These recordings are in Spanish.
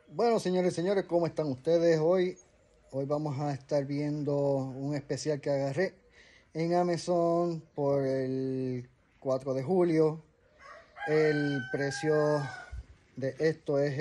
Bueno, señores y señores, ¿cómo están ustedes hoy? Hoy vamos a estar viendo un especial que agarré en Amazon por el 4 de julio. El precio de esto es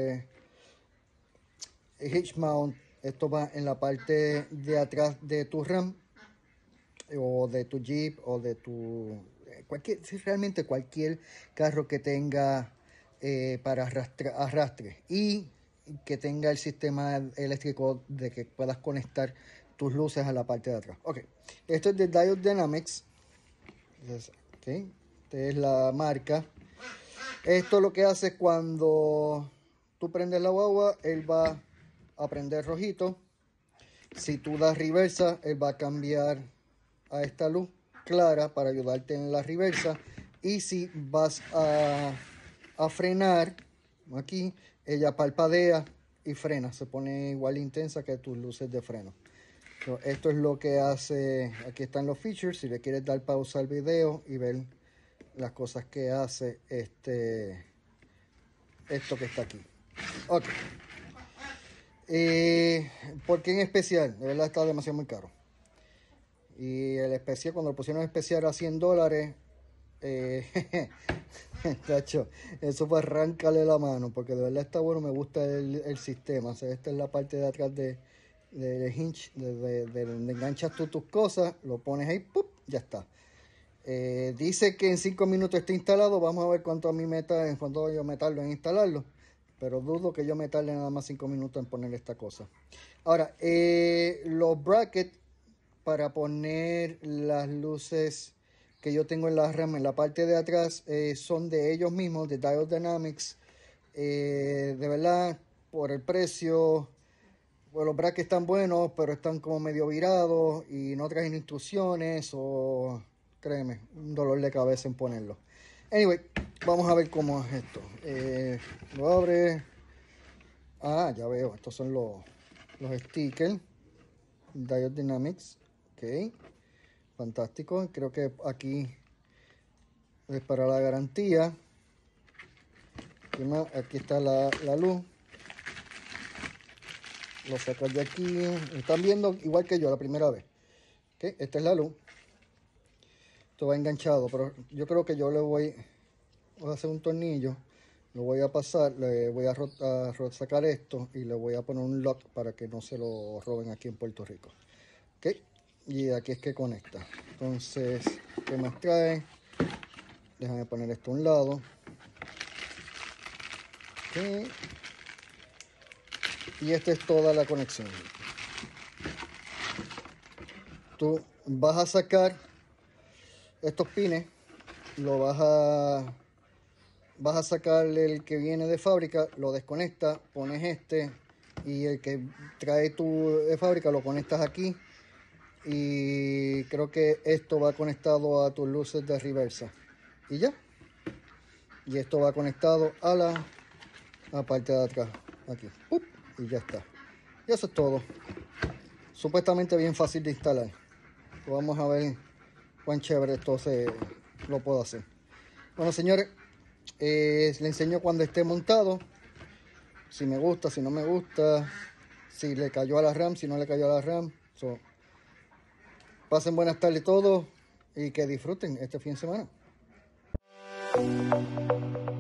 Hitch Mount. Esto va en la parte de atrás de tu RAM o de tu Jeep o de tu realmente cualquier carro que tenga para arrastre y que tenga el sistema eléctrico de que puedas conectar tus luces a la parte de atrás. Ok, esto es de Diode Dynamics. Okay. Esta es la marca. Esto lo que hace es cuando tú prendes la guagua, él va a prender rojito. Si tú das reversa, él va a cambiar a esta luz clara para ayudarte en la reversa. Y si vas a frenar, aquí, ella parpadea y frena. Se pone igual intensa que tus luces de freno. Esto es lo que hace. Aquí están los features. Si le quieres dar pausa al video y ver las cosas que hace esto que está aquí. Ok. ¿Por qué en especial? De verdad está demasiado muy caro. Y el especial, cuando lo pusieron especial a $100, tacho, eso fue arrancarle la mano, porque de verdad está bueno, me gusta el sistema. O sea, esta es la parte de atrás de hinge, de donde enganchas tú tus cosas, lo pones ahí, ¡pup! Ya está. Dice que en 5 minutos está instalado. Vamos a ver cuánto yo me tardo en instalarlo. Pero dudo que yo me tarde nada más 5 minutos en poner esta cosa. Ahora, los brackets para poner las luces que yo tengo en la RAM en la parte de atrás son de ellos mismos, de Diode Dynamics. De verdad, por el precio, pues los brackets están buenos, pero están como medio virados y no traen instrucciones o, créeme, un dolor de cabeza en ponerlo. Anyway, vamos a ver cómo es esto. Lo abre. Ah, ya veo, estos son los stickers. Diode Dynamics. Ok, fantástico. Creo que aquí es para la garantía. Aquí está la luz. Lo sacas de aquí. Están viendo igual que yo la primera vez. Okay, esta es la luz. Esto va enganchado, pero yo creo que yo voy a hacer un tornillo. Lo voy a pasar, le voy a sacar esto y le voy a poner un lock para que no se lo roben aquí en Puerto Rico. Ok, y aquí es que conecta. Entonces, ¿qué más trae? Déjame poner esto a un lado. Okay. Y esta es toda la conexión. Tú vas a sacar estos pines, vas a sacar el que viene de fábrica, lo desconectas, pones este y el que trae tu de fábrica lo conectas aquí. Y creo que esto va conectado a tus luces de reversa. Y ya. Y esto va conectado a la parte de atrás. Aquí. ¡Pup! Y ya está. Y eso es todo. Supuestamente bien fácil de instalar. Vamos a ver cuán chévere esto lo puedo hacer. Bueno, señores. Les enseño cuando esté montado. Si me gusta, si no me gusta. Si le cayó a la RAM, si no le cayó a la RAM. Pasen buenas tardes todos y que disfruten este fin de semana.